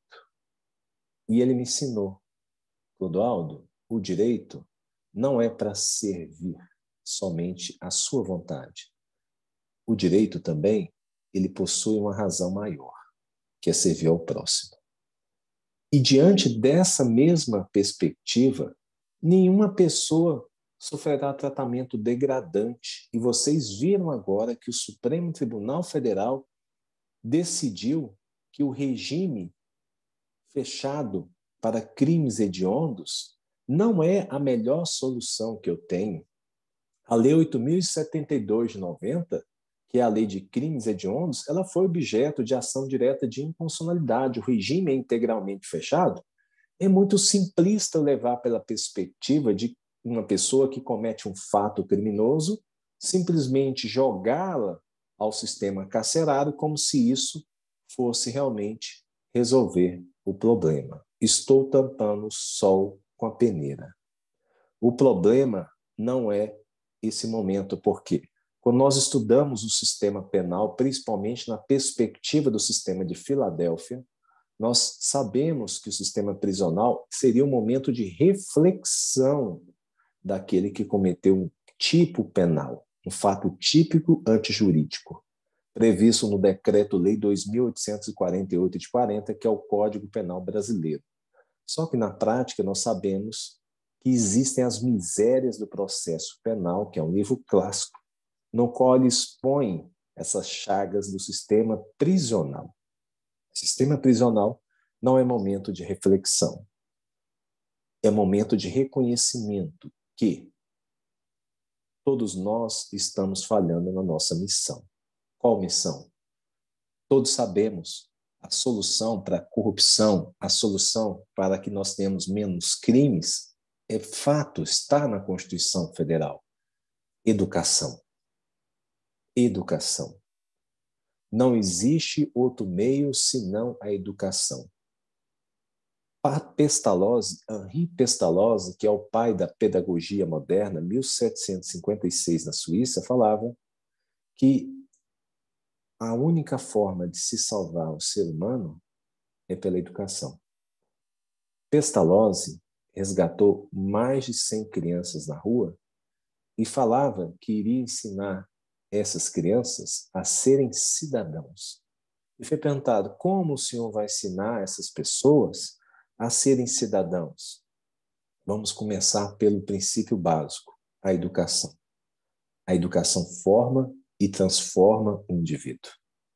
E ele me ensinou, Clodoaldo, o direito não é para servir somente a sua vontade. O direito também, ele possui uma razão maior, que é servir ao próximo. E diante dessa mesma perspectiva, nenhuma pessoa sofrerá tratamento degradante. E vocês viram agora que o Supremo Tribunal Federal decidiu que o regime fechado para crimes hediondos não é a melhor solução que eu tenho. A Lei 8.072 de 90, que é a Lei de Crimes Hediondos, ela foi objeto de ação direta de inconstitucionalidade. O regime é integralmente fechado. É muito simplista levar pela perspectiva de uma pessoa que comete um fato criminoso, simplesmente jogá-la ao sistema carcerário como se isso fosse realmente resolver o problema. Estou tampando o sol com a peneira. O problema não é esse momento, porque quando nós estudamos o sistema penal, principalmente na perspectiva do sistema de Filadélfia, nós sabemos que o sistema prisional seria um momento de reflexão daquele que cometeu um tipo penal, um fato típico antijurídico, previsto no Decreto-Lei 2.848 de 40, que é o Código Penal Brasileiro. Só que, na prática, nós sabemos que existem as misérias do processo penal, que é um livro clássico, no qual ele expõe essas chagas do sistema prisional. O sistema prisional não é momento de reflexão, é momento de reconhecimento que todos nós estamos falhando na nossa missão. Qual missão? Todos sabemos a solução para a corrupção, a solução para que nós tenhamos menos crimes, é fato, está na Constituição Federal. Educação. Educação. Não existe outro meio senão a educação. Pestalozzi, Henri Pestalozzi, que é o pai da pedagogia moderna, 1756 na Suíça, falava que a única forma de se salvar o ser humano é pela educação. Pestalozzi resgatou mais de 100 crianças na rua e falava que iria ensinar essas crianças a serem cidadãos. E foi perguntado, como o senhor vai ensinar essas pessoas a serem cidadãos? Vamos começar pelo princípio básico, a educação. A educação forma e transforma o indivíduo.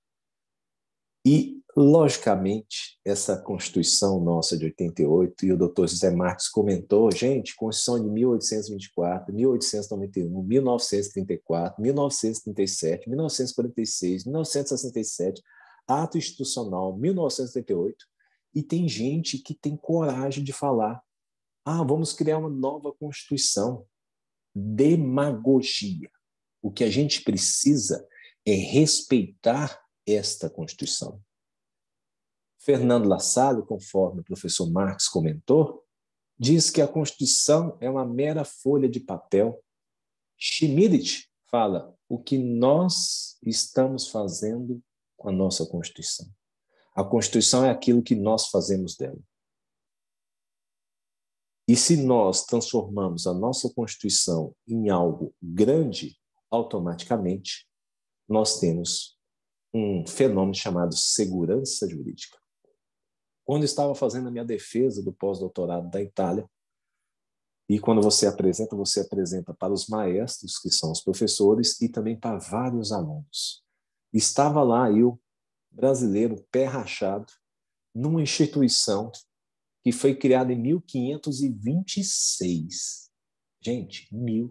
E, logicamente, essa Constituição nossa de 88, e o doutor José Marques comentou, gente, Constituição de 1824, 1891, 1934, 1937, 1946, 1967, Ato Institucional, 1978, e tem gente que tem coragem de falar, vamos criar uma nova Constituição. Demagogia. O que a gente precisa é respeitar esta Constituição. Fernando Lassalle, conforme o professor Marx comentou, diz que a Constituição é uma mera folha de papel. Schmidt fala o que nós estamos fazendo com a nossa Constituição. A Constituição é aquilo que nós fazemos dela. E se nós transformamos a nossa Constituição em algo grande, automaticamente nós temos um fenômeno chamado segurança jurídica. Quando eu estava fazendo a minha defesa do pós-doutorado da Itália, e quando você apresenta para os maestros, que são os professores, e também para vários alunos. Estava lá eu, brasileiro, pé rachado, numa instituição que foi criada em 1526. Gente,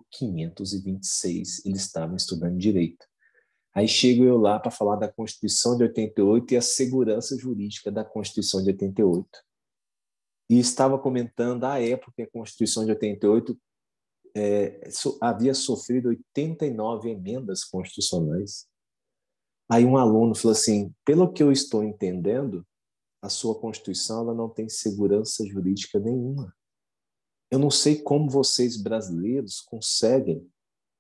1526, eles estavam estudando direito. Aí chego eu lá para falar da Constituição de 88 e a segurança jurídica da Constituição de 88. E estava comentando, à época, que a Constituição de 88 havia sofrido 89 emendas constitucionais. Aí um aluno falou assim, pelo que eu estou entendendo, a sua Constituição ela não tem segurança jurídica nenhuma. Eu não sei como vocês brasileiros conseguem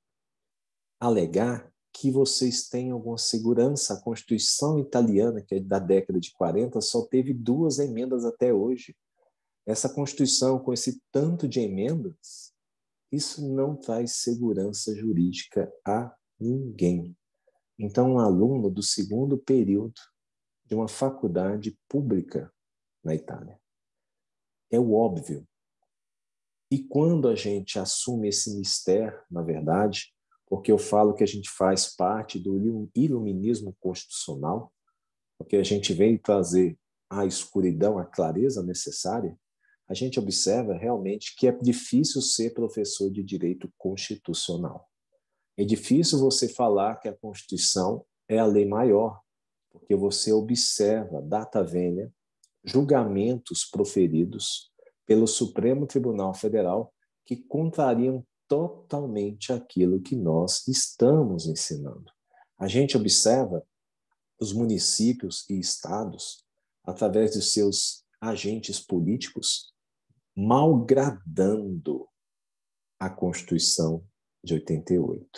alegar que vocês têm alguma segurança. A Constituição italiana, que é da década de 40, só teve 2 emendas até hoje. Essa Constituição, com esse tanto de emendas, isso não traz segurança jurídica a ninguém. Então, um aluno do 2º período de uma faculdade pública na Itália. É o óbvio. E quando a gente assume esse mistério, na verdade, porque eu falo que a gente faz parte do iluminismo constitucional, porque a gente veio trazer a escuridão, a clareza necessária, a gente observa realmente que é difícil ser professor de direito constitucional. É difícil você falar que a Constituição é a lei maior, porque você observa, data vênia, julgamentos proferidos pelo Supremo Tribunal Federal que contrariam totalmente aquilo que nós estamos ensinando. A gente observa os municípios e estados, através de seus agentes políticos, malgradando a Constituição de 88.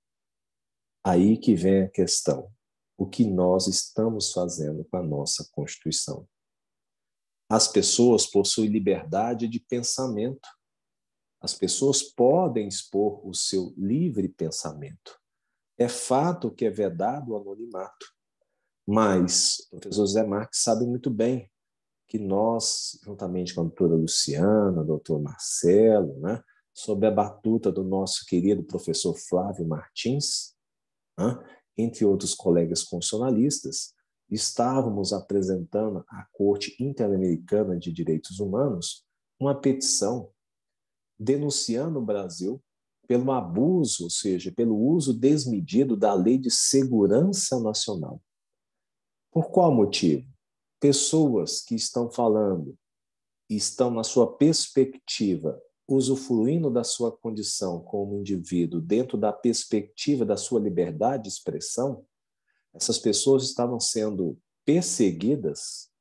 Aí que vem a questão. O que nós estamos fazendo com a nossa Constituição? As pessoas possuem liberdade de pensamento. As pessoas podem expor o seu livre pensamento. É fato que é vedado o anonimato. Mas o professor José Marques sabe muito bem que nós, juntamente com a doutora Luciana, o doutor Marcelo, né, sob a batuta do nosso querido professor Flávio Martins, entre outros colegas constitucionalistas, estávamos apresentando à Corte Interamericana de Direitos Humanos uma petição denunciando o Brasil pelo abuso, ou seja, pelo uso desmedido da Lei de Segurança Nacional. Por qual motivo? Pessoas que estão falando, estão na sua perspectiva usufruindo da sua condição como indivíduo dentro da perspectiva da sua liberdade de expressão, essas pessoas estavam sendo perseguidas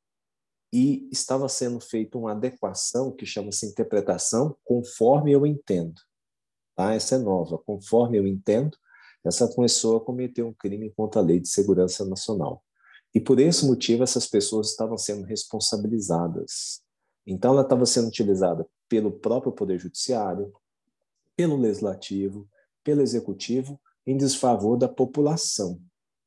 e estava sendo feita uma adequação que chama-se interpretação conforme eu entendo. Tá? Essa é nova. Conforme eu entendo, essa pessoa cometeu um crime contra a Lei de Segurança Nacional. E por esse motivo, essas pessoas estavam sendo responsabilizadas. Então, ela estava sendo utilizada pelo próprio Poder Judiciário, pelo Legislativo, pelo Executivo, em desfavor da população.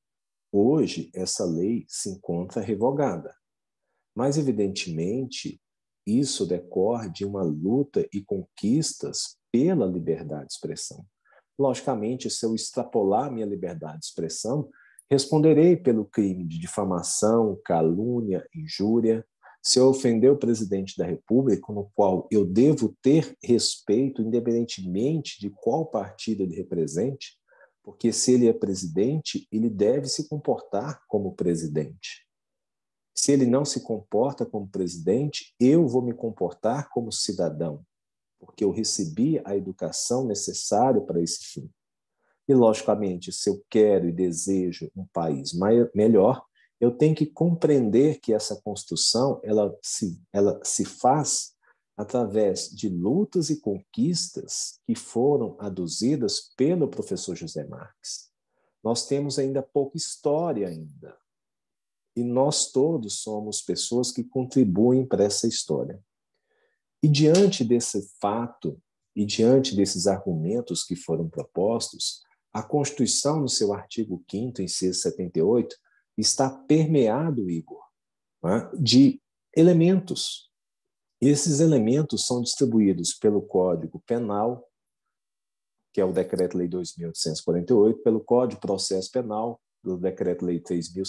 Hoje, essa lei se encontra revogada. Mas, evidentemente, isso decorre de uma luta e conquistas pela liberdade de expressão. Logicamente, se eu extrapolar minha liberdade de expressão, responderei pelo crime de difamação, calúnia, injúria. Se eu ofender o presidente da República, no qual eu devo ter respeito, independentemente de qual partido ele represente, porque se ele é presidente, ele deve se comportar como presidente. Se ele não se comporta como presidente, eu vou me comportar como cidadão, porque eu recebi a educação necessária para esse fim. E, logicamente, se eu quero e desejo um país melhor, eu tenho que compreender que essa construção ela se faz através de lutas e conquistas que foram aduzidas pelo professor José Marques. Nós temos ainda pouca história ainda. E nós todos somos pessoas que contribuem para essa história. E diante desse fato, e diante desses argumentos que foram propostos, a Constituição, no seu artigo 5º, inciso 78, está permeado, Igor, de elementos. Esses elementos são distribuídos pelo Código Penal, que é o Decreto-Lei 2.848, pelo Código de Processo Penal, do Decreto-Lei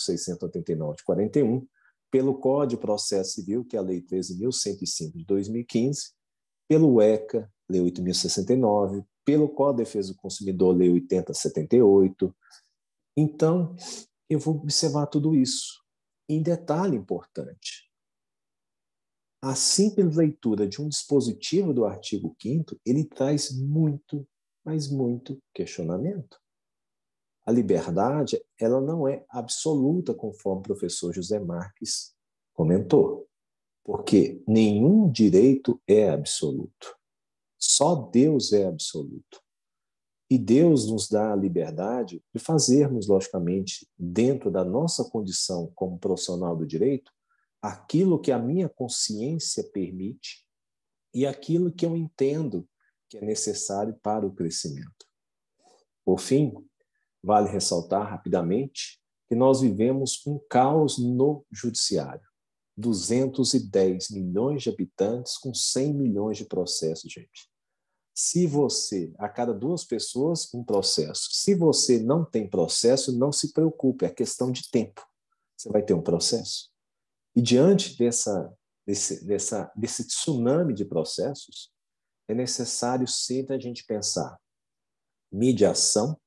3.689 de 41, pelo Código de Processo Civil, que é a Lei 13.105 de 2015, pelo ECA, Lei 8.069, pelo Código de Defesa do Consumidor, Lei 8078. Então, eu vou observar tudo isso. Em detalhe importante, a simples leitura de um dispositivo do artigo 5º, ele traz muito, mas muito questionamento. A liberdade, ela não é absoluta, conforme o professor José Marques comentou, porque nenhum direito é absoluto. Só Deus é absoluto. E Deus nos dá a liberdade de fazermos, logicamente, dentro da nossa condição como profissional do direito, aquilo que a minha consciência permite e aquilo que eu entendo que é necessário para o crescimento. Por fim, vale ressaltar rapidamente que nós vivemos um caos no judiciário. 210 milhões de habitantes com 100 milhões de processos, gente. Se você, a cada 2 pessoas, um processo. Se você não tem processo, não se preocupe, é questão de tempo. Você vai ter um processo. E diante desse tsunami de processos, é necessário sempre a gente pensar mediação,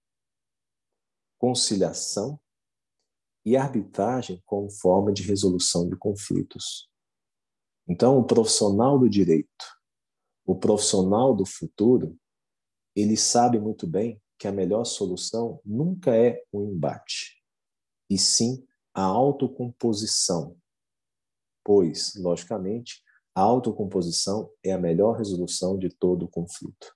conciliação e arbitragem como forma de resolução de conflitos. Então, o profissional do direito, o profissional do futuro, ele sabe muito bem que a melhor solução nunca é um embate, e sim a autocomposição, pois, logicamente, a autocomposição é a melhor resolução de todo o conflito.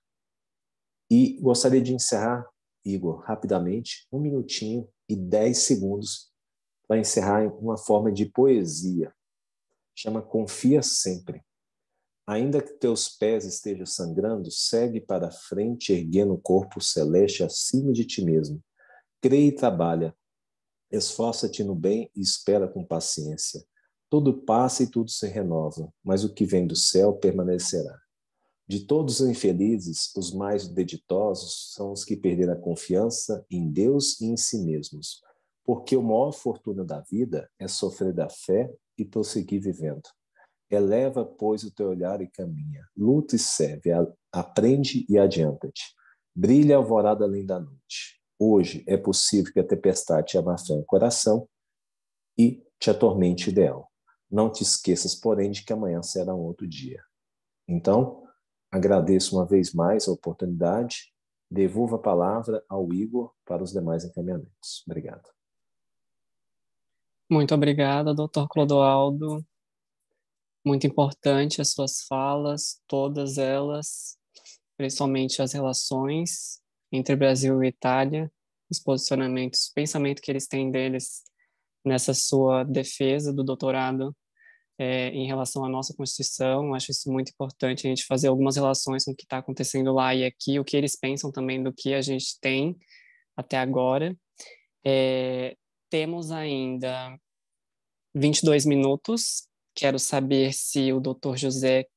E gostaria de encerrar, Igor, rapidamente, 1 minutinho e 10 segundos para encerrar em uma forma de poesia. Chama Confia Sempre. Ainda que teus pés estejam sangrando, segue para frente, erguendo o corpo celeste acima de ti mesmo. Crê e trabalha. Esforça-te no bem e espera com paciência. Tudo passa e tudo se renova, mas o que vem do céu permanecerá. De todos os infelizes, os mais deditosos são os que perderam a confiança em Deus e em si mesmos, porque a maior fortuna da vida é sofrer da fé e prosseguir vivendo. Eleva, pois, o teu olhar e caminha. Luta e serve, aprende e adianta-te. Brilha a alvorada além da noite. Hoje é possível que a tempestade te abafie o coração e te atormente o ideal. Não te esqueças, porém, de que amanhã será um outro dia. Então, Agradeço uma vez mais a oportunidade. Devolvo a palavra ao Igor para os demais encaminhamentos. Obrigado. Muito obrigada, doutor Clodoaldo. Muito importante as suas falas, todas elas, principalmente as relações entre Brasil e Itália, os posicionamentos, o pensamento que eles têm deles nessa sua defesa do doutorado em relação à nossa Constituição. Acho isso muito importante, a gente fazer algumas relações com o que está acontecendo lá e aqui, o que eles pensam também do que a gente tem até agora. Temos ainda 22 minutos. Quero saber se o Dr. José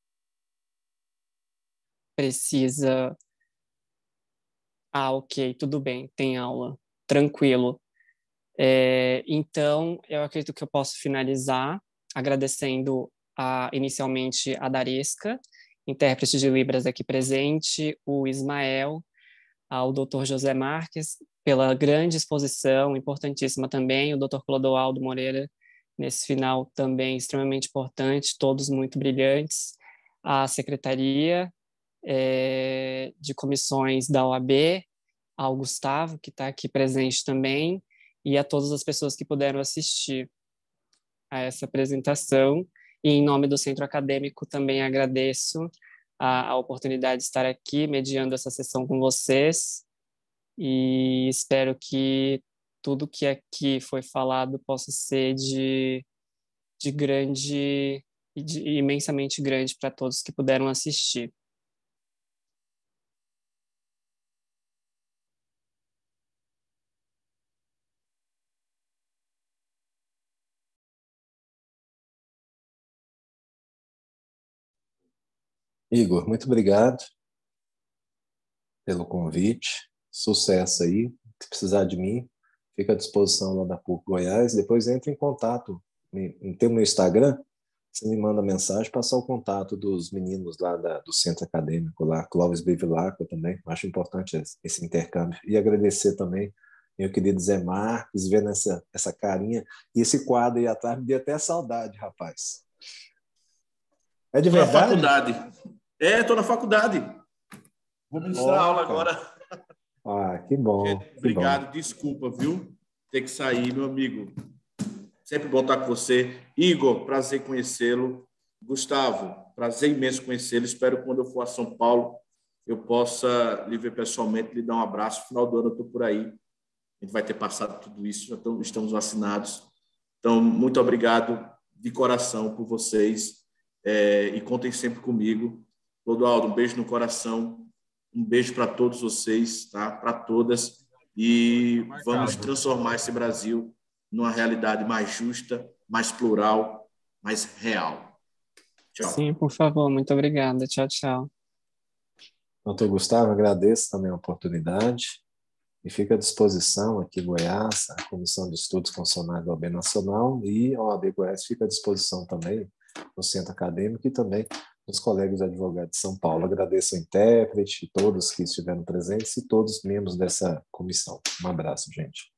precisa... ok, tudo bem, tem aula, tranquilo. Então, eu acredito que eu posso finalizar agradecendo inicialmente a Daresca, intérprete de Libras aqui presente, o Ismael, ao Dr. José Marques, pela grande exposição, importantíssima também, o Dr. Clodoaldo Moreira, nesse final também extremamente importante, todos muito brilhantes, a Secretaria de Comissões da OAB, ao Gustavo, que está aqui presente também, e a todas as pessoas que puderam assistir a essa apresentação. E em nome do Centro Acadêmico também agradeço a oportunidade de estar aqui, mediando essa sessão com vocês, e espero que tudo que aqui foi falado possa ser de grande e imensamente grande para todos que puderam assistir. Igor, muito obrigado pelo convite. Sucesso aí. Se precisar de mim, fica à disposição lá da PUC Goiás. Depois entre em contato. Tem o meu Instagram, você me manda mensagem, passar o contato dos meninos lá do centro acadêmico, lá, Clóvis Bevilacqua também. Acho importante esse intercâmbio. E agradecer também meu querido Zé Marques, vendo essa carinha. E esse quadro aí atrás me deu até saudade, rapaz. É de verdade? Na faculdade. Estou na faculdade. Vou ministrar aula agora. Que bom. Gente, obrigado. Bom. Desculpa, viu? Ter que sair, meu amigo. Sempre bom estar com você. Igor, prazer conhecê-lo. Gustavo, prazer imenso conhecê-lo. Espero que quando eu for a São Paulo eu possa lhe ver pessoalmente, lhe dar um abraço. No final do ano eu estou por aí. A gente vai ter passado tudo isso, já estamos vacinados. Então, muito obrigado de coração por vocês. E contem sempre comigo. Clodoaldo, um beijo no coração. Um beijo para todos vocês, tá? Para todas. E vamos transformar esse Brasil numa realidade mais justa, mais plural, mais real. Tchau. Sim, por favor. Muito obrigada. Tchau, tchau. Doutor Gustavo, agradeço também a oportunidade e fica à disposição aqui em Goiás, a Comissão de Estudos Funcionais da OAB Nacional, e a OAB Goiás fica à disposição também no Centro Acadêmico e também nos colegas advogados de São Paulo. Agradeço ao intérprete, todos que estiveram presentes e todos membros dessa comissão. Um abraço, gente.